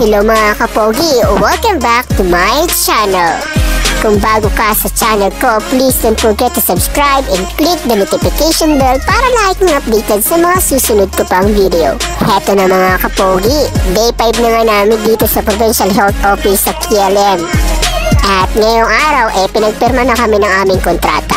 Hello mga kapogi! Welcome back to my channel! Kung bago ka sa channel ko, please don't forget to subscribe and click the notification bell para like ng updated sa mga susunod ko pang video. Heto na mga kapogi, day 5 na nga namin dito sa Provincial Health Office sa KLM. At ngayong araw pinagpirma na kami ng aming kontrata.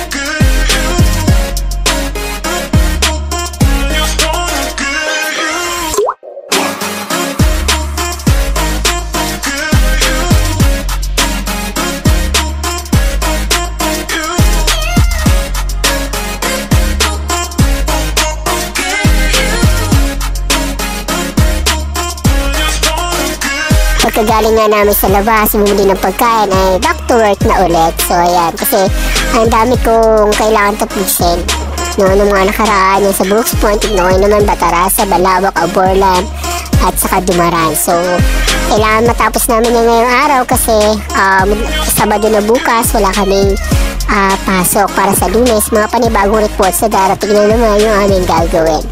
Pagkagaling nga namin sa labas, bumili ng pagkain ay back to work na ulit. So ayan, kasi ang dami kong kailangan tapusin. Noong mga nakaraan, yung sa Brooks Point, noon naman Batarasa, Balawak, Aborlan, at saka Dumaran. So kailangan matapos namin yung ngayong araw kasi Sabado na bukas, wala kaming pasok para sa Lunes. Mga panibagong reports na darating na naman yung aming gagawin.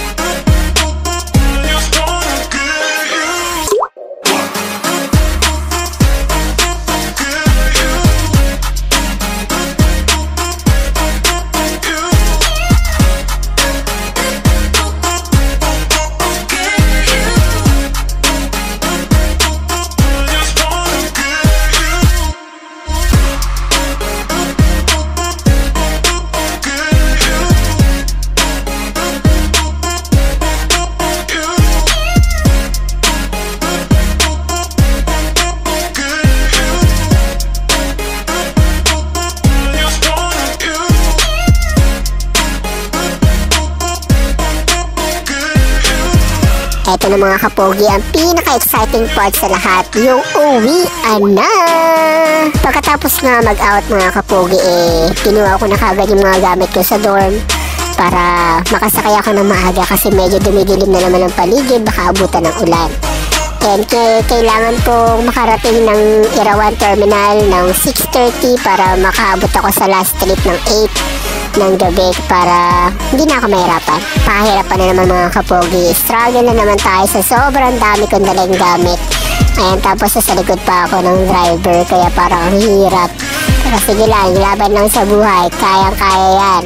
Ito na mga kapogi, ang pinaka-exciting part sa lahat, yung uwian na! Pagkatapos nga mag-out mga kapogi, kinuha ko na kagad yung mga gamit ko sa dorm para makasakay ako ng maaga kasi medyo dumidilim na naman ang paligid, baka abutan ng ulan. And kailangan kong makarating ng Irawan Terminal ng 6:30 para makaabot ako sa last trip ng 8 ng gabi para hindi na ako mahirapan. Pahirapan na naman mga kapogi. Struggle na naman tayo sa sobrang dami kong dalang gamit. Ayan, tapos sa likod pa ako ng driver kaya parang ang hirap. Pero sige lang, laban lang sa buhay. Kayang-kaya yan.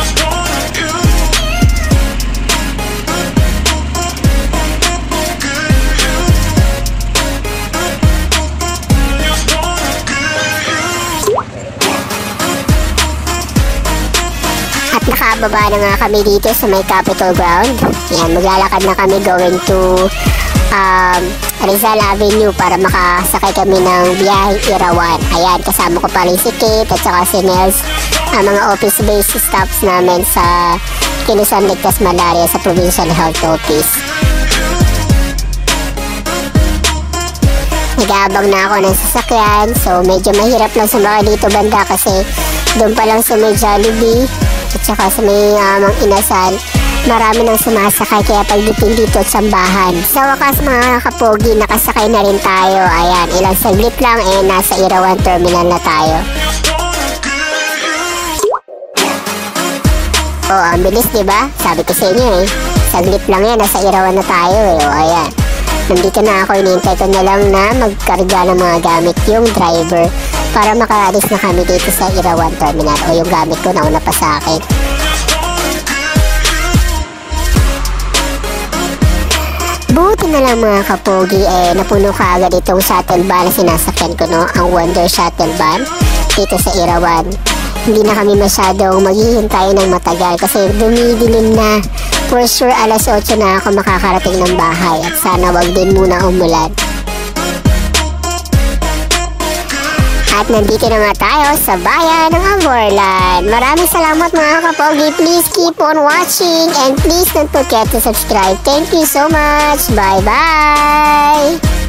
Nakababa na nga kami dito sa may Capitol Ground. Yan, maglalakad na kami going to Rizal Avenue para makasakay kami ng biyaheng Irawan. Ayan, kasama ko pa rin si Kate at saka si Nels, ang mga office-based staffs namin sa Kilusan Ligtas Malaria sa Provincial Health Office. Nag-aabang na ako ng sasakyan, so medyo mahirap lang sumakay dito banda kasi doon pa lang sa may Jollibee at saka sa may Mang Inasal, marami nang sumasakay kaya pagdating dito at sambahan. Sa wakas mga kapogi, nakasakay na rin tayo. Ayan, ilang saglit lang nasa Irawan Terminal na tayo. Oh, ang bilis diba? Sabi ko sa inyo saglit lang yan, nasa Irawan na tayo ayan. Nandito na ako, inintay ko na lang na magkarga ng mga gamit yung driver para makaalis na kami dito sa Irawan Terminal o yung gamit ko nauna pa sa akin. Buti na lang mga kapogi napuno ka agad itong shuttle van na sinasakyan ko ang Wonder Shuttle Van dito sa Irawan. Hindi na kami masyadong maghihintay ng matagal kasi dumidilim na. For sure alas 8 na ako makakarating ng bahay at sana wag din muna umulan. At nandito na nga tayo sa bayan ng Aborlan. Maraming salamat mga kapogi. Please keep on watching and please don't forget to subscribe. Thank you so much. Bye bye!